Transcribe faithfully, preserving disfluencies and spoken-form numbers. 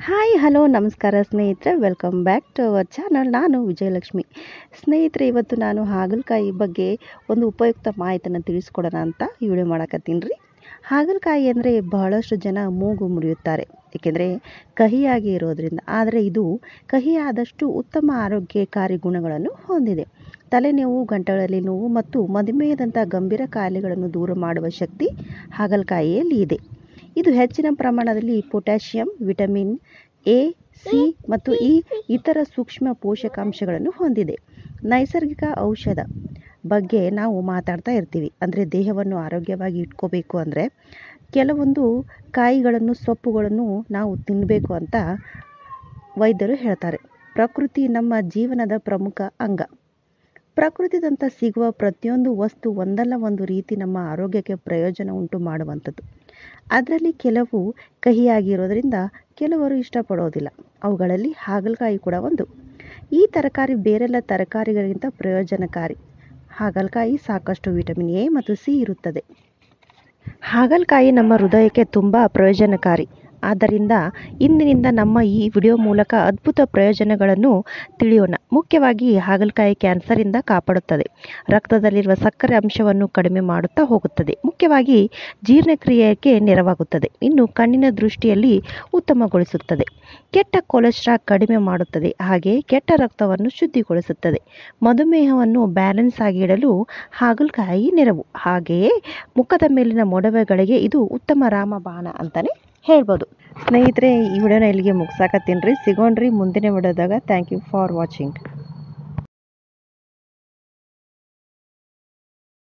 Hi hello ನಮಸ್ಕಾರ ಸ್ನೇಹಿತರೆ, welcome back to our channel. ನಾನು ವಿಜಯಲಕ್ಷ್ಮಿ. ಸ್ನೇಹಿತರೆ, ಇವತ್ತು ನಾನು ಹಾಗಲಕಾಯಿ ಬಗ್ಗೆ ಒಂದು ಉಪಯುಕ್ತ ಮಾಹಿತಿಯನ್ನು ತಿಳಿಸ್ಕೊಡೋಣ ಅಂತ ಈ ವಿಡಿಯೋ ಮಾಡಕತ್ತೀನಿ ರೀ. ಹಾಗಲಕಾಯಿ ಅಂದರೆ ಬಹಳಷ್ಟು ಜನ ಮೂಗು ಮುರಿಯುತ್ತಾರೆ, ಏಕೆಂದರೆ ಕಹಿಯಾಗಿ ಇರೋದ್ರಿಂದ. ಆದರೆ ಇದು ಕಹಿಯಾದಷ್ಟು ಉತ್ತಮ ಆರೋಗ್ಯಕಾರಿ ಗುಣಗಳನ್ನು ಹೊಂದಿದೆ. ತಲೆನೋವು, ಗಂಟಲಲ್ಲಿ ನೋವು ಮತ್ತು ಮಧುಮೇಹದಂಥ ಗಂಭೀರ ಕಾಯಿಲೆಗಳನ್ನು ದೂರ ಮಾಡುವ ಶಕ್ತಿ ಹಾಗಲಕಾಯಿಯಲ್ಲಿ ಇದೆ. ಇದು ಹೆಚ್ಚಿನ ಪ್ರಮಾಣದಲ್ಲಿ ಪೊಟ್ಯಾಷಿಯಂ, ವಿಟಮಿನ್ ಎ, ಸಿ ಮತ್ತು ಇ ಇತರ ಸೂಕ್ಷ್ಮ ಪೋಷಕಾಂಶಗಳನ್ನು ಹೊಂದಿದೆ. ನೈಸರ್ಗಿಕ ಔಷಧ ಬಗ್ಗೆ ನಾವು ಮಾತಾಡ್ತಾ ಇರ್ತೀವಿ. ಅಂದರೆ ದೇಹವನ್ನು ಆರೋಗ್ಯವಾಗಿ ಇಟ್ಕೋಬೇಕು ಅಂದರೆ ಕೆಲವೊಂದು ಕಾಯಿಗಳನ್ನು, ಸೊಪ್ಪುಗಳನ್ನು ನಾವು ತಿನ್ನಬೇಕು ಅಂತ ವೈದ್ಯರು ಹೇಳ್ತಾರೆ. ಪ್ರಕೃತಿ ನಮ್ಮ ಜೀವನದ ಪ್ರಮುಖ ಅಂಗ. ಪ್ರಕೃತಿದಂತ ಸಿಗುವ ಪ್ರತಿಯೊಂದು ವಸ್ತು ಒಂದಲ್ಲ ಒಂದು ರೀತಿ ನಮ್ಮ ಆರೋಗ್ಯಕ್ಕೆ ಪ್ರಯೋಜನ ಉಂಟು ಮಾಡುವಂಥದ್ದು. ಅದರಲ್ಲಿ ಕೆಲವು ಕಹಿಯಾಗಿರೋದ್ರಿಂದ ಕೆಲವರು ಇಷ್ಟಪಡೋದಿಲ್ಲ. ಅವುಗಳಲ್ಲಿ ಹಾಗಲಕಾಯಿ ಕೂಡ ಒಂದು. ಈ ತರಕಾರಿ ಬೇರೆಲ್ಲ ತರಕಾರಿಗಳಿಗಿಂತ ಪ್ರಯೋಜನಕಾರಿ. ಹಾಗಲಕಾಯಿ ಸಾಕಷ್ಟು ವಿಟಮಿನ್ ಎ ಮತ್ತು ಸಿ ಇರುತ್ತದೆ. ಹಾಗಲಕಾಯಿ ನಮ್ಮ ಹೃದಯಕ್ಕೆ ತುಂಬ ಪ್ರಯೋಜನಕಾರಿ. ಆದ್ದರಿಂದ ಇಂದಿನಿಂದ ನಮ್ಮ ಈ ವಿಡಿಯೋ ಮೂಲಕ ಅದ್ಭುತ ಪ್ರಯೋಜನಗಳನ್ನು ತಿಳಿಯೋಣ. ಮುಖ್ಯವಾಗಿ ಹಾಗಲಕಾಯಿ ಕ್ಯಾನ್ಸರಿಂದ ಕಾಪಾಡುತ್ತದೆ. ರಕ್ತದಲ್ಲಿರುವ ಸಕ್ಕರೆ ಅಂಶವನ್ನು ಕಡಿಮೆ ಮಾಡುತ್ತಾ ಹೋಗುತ್ತದೆ. ಮುಖ್ಯವಾಗಿ ಜೀರ್ಣಕ್ರಿಯೆಗೆ ನೆರವಾಗುತ್ತದೆ. ಇನ್ನು ಕಣ್ಣಿನ ದೃಷ್ಟಿಯಲ್ಲಿ ಉತ್ತಮಗೊಳಿಸುತ್ತದೆ. ಕೆಟ್ಟ ಕೊಲೆಸ್ಟ್ರಾಲ್ ಕಡಿಮೆ ಮಾಡುತ್ತದೆ. ಹಾಗೆ ಕೆಟ್ಟ ರಕ್ತವನ್ನು ಶುದ್ಧಿಗೊಳಿಸುತ್ತದೆ. ಮಧುಮೇಹವನ್ನು ಬ್ಯಾಲೆನ್ಸ್ ಆಗಿ ಇಡಲು ಹಾಗಲಕಾಯಿ ನೆರವು. ಹಾಗೆಯೇ ಮುಖದ ಮೇಲಿನ ಮೊಡವೆಗಳಿಗೆ ಇದು ಉತ್ತಮ ರಾಮಬಾಣ ಅಂತಲೇ ಹೇಳ್ಬೋದು. ಸ್ನೇಹಿತರೆ, ಈ ವಿಡಿಯೋನ ಇಲ್ಲಿಗೆ ಮುಗಿಸಾಕತ್ತೀನಿ ರೀ. ಸಿಗೋಣ್ರಿ ಮುಂದಿನ ವಿಡಿಯೋದಾಗ. Thank you for watching.